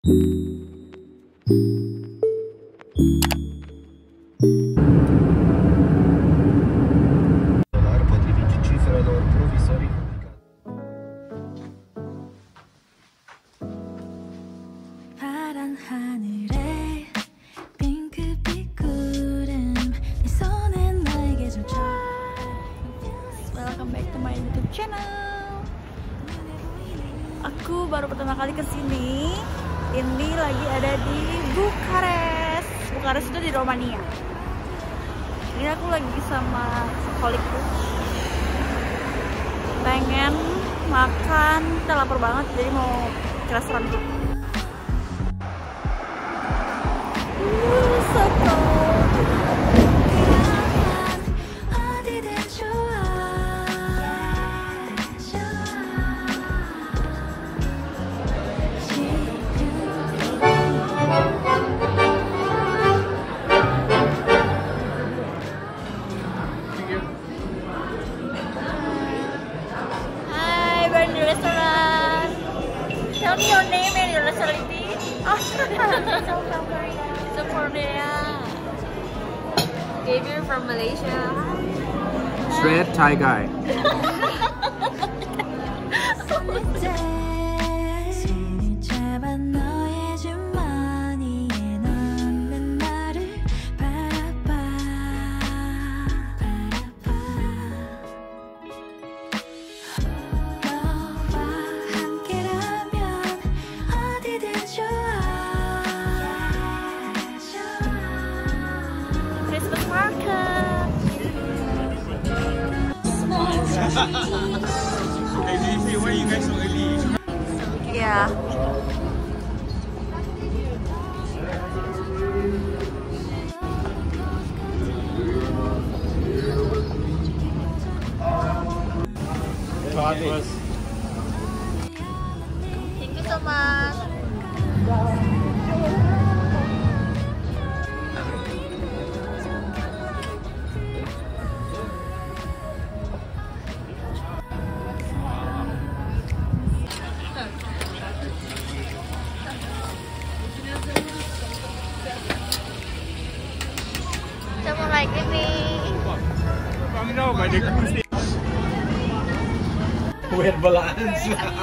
Potrivit cifrelor provisorii. 파란 하늘에 핑크빛 구름 네 손은 나에게 좀 줘. Welcome back to my YouTube channel. Aku baru pertama kali kesini. Ini lagi ada di Bukares. Bukares itu di Romania. Ini aku lagi sama kolikku. Pengen makan, kita lapar banget jadi mau ke restoran dulu. So cold. 어디든 좋아. Hi, we're in the restaurant. Tell me your name and your nationality. Oh, so from Korea. So Korea. If you're from Malaysia. Straight Thai guy. Christmas market. Why you guys so early? Yeah. Thank you so much. Kita mau naik ini. Weird balance.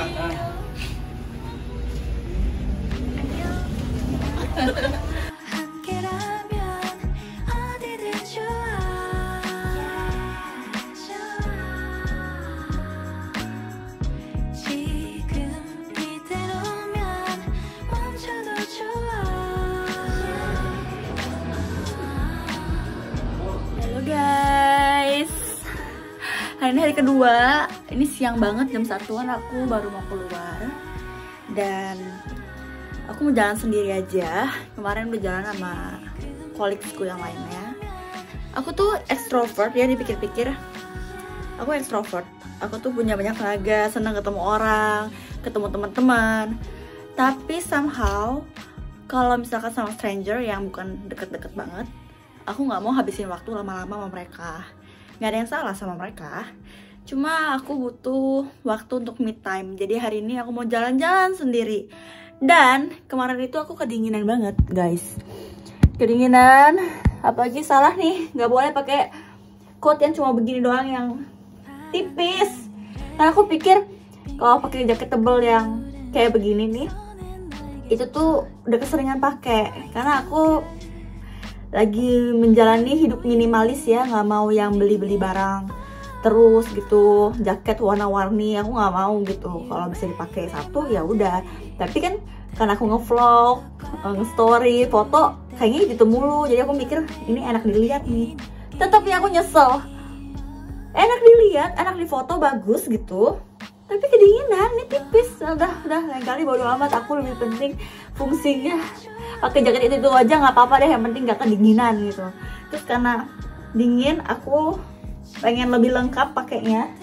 Halo guys, hari ini hari kedua. Ini siang banget, jam 1-an aku baru mau keluar. Dan aku mau jalan sendiri aja. Kemarin udah jalan sama kolegsku yang lainnya. Aku tuh extrovert ya, dipikir-pikir aku extrovert. Aku tuh punya banyak tenaga, senang ketemu orang, ketemu teman-teman. Tapi somehow kalau misalkan sama stranger yang bukan deket-deket banget, aku nggak mau habisin waktu lama-lama sama mereka. Nggak ada yang salah sama mereka, cuma aku butuh waktu untuk me time. Jadi hari ini aku mau jalan-jalan sendiri. Dan kemarin itu aku kedinginan banget guys, kedinginan. Apalagi salah nih, nggak boleh pakai coat yang cuma begini doang, yang tipis. Karena aku pikir kalau pakai jaket tebel yang kayak begini nih, itu tuh udah keseringan pakai. Karena aku lagi menjalani hidup minimalis ya, nggak mau yang beli-beli barang terus gitu, jaket warna-warni aku nggak mau gitu. Kalau bisa dipakai satu ya udah. Tapi kan karena aku ngevlog, nge-story, foto kayaknya gitu mulu, jadi aku mikir ini enak dilihat nih. Tetapi aku nyesel. Enak dilihat, enak di foto, bagus gitu. Tapi kedinginan, ini tipis. Udah lain kali bodo amat, aku lebih penting fungsinya. Pakai jaket itu aja nggak apa-apa deh, yang penting gak kedinginan gitu. Terus karena dingin, aku pengen lebih lengkap pakainya.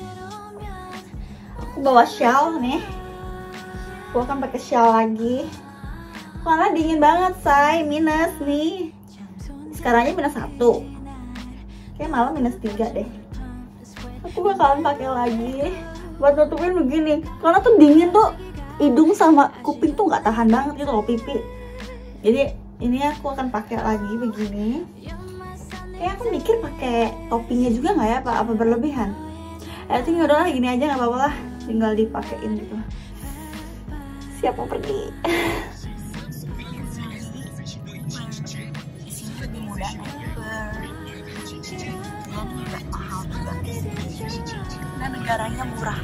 Aku bawa shawl nih. Aku akan pakai shawl lagi. Karena dingin banget, say. Minus nih. Sekarangnya -1. Kayak malam -3 deh. Aku bakalan pakai lagi buat nutupin begini. Karena tuh dingin tuh hidung sama kuping tuh nggak tahan banget gitu loh pipi. Jadi ini aku akan pakai lagi begini. Aku mikir pakai toppingnya juga nggak ya, apa berlebihan? Think udahlah gini aja, nggak apa-apa lah, tinggal dipakein gitu. Siap mau pergi. Lebih mudah dan nggak mahal juga. Dan negaranya murah.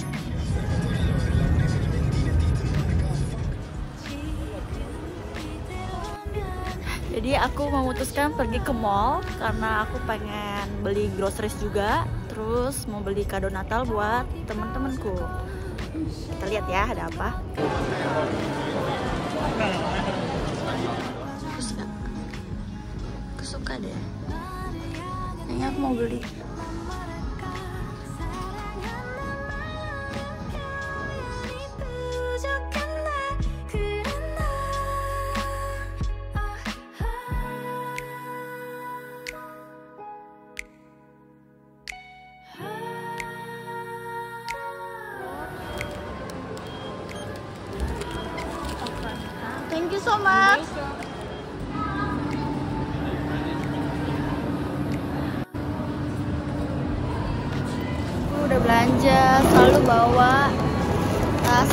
Jadi aku memutuskan pergi ke mall karena aku pengen beli groceries juga, terus mau beli kado Natal buat teman-temanku. Kita lihat ya ada apa. Aku suka deh. Kayaknya aku mau beli. Thank you so much. Aku udah belanja, selalu bawa tas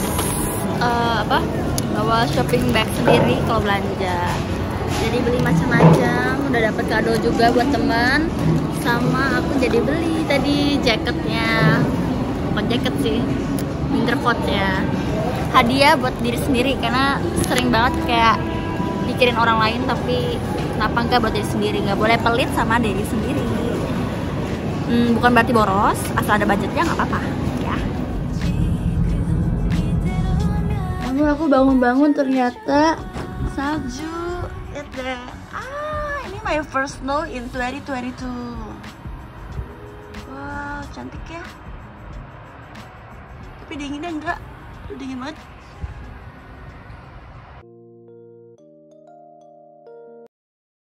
bawa shopping bag sendiri kalau belanja. Jadi beli macam-macam, udah dapet kado juga buat teman. Sama aku jadi beli tadi jaketnya, bukan jaket sih, winter coat-nya. Hadiah buat diri sendiri karena sering banget kayak mikirin orang lain, tapi kenapa enggak buat diri sendiri, nggak boleh pelit sama diri sendiri. Bukan berarti boros, asal ada budgetnya nggak apa-apa ya. Namun aku bangun-bangun ternyata salju. Ini my first snow in 2022. Wow, cantik ya. Tapi dinginnya enggak. Dingin banget.